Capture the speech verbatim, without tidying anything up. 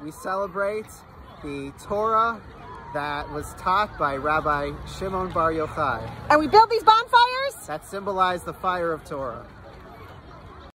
we celebrate the Torah that was taught by Rabbi Shimon Bar Yochai. And we build these bonfires that symbolize the fire of Torah.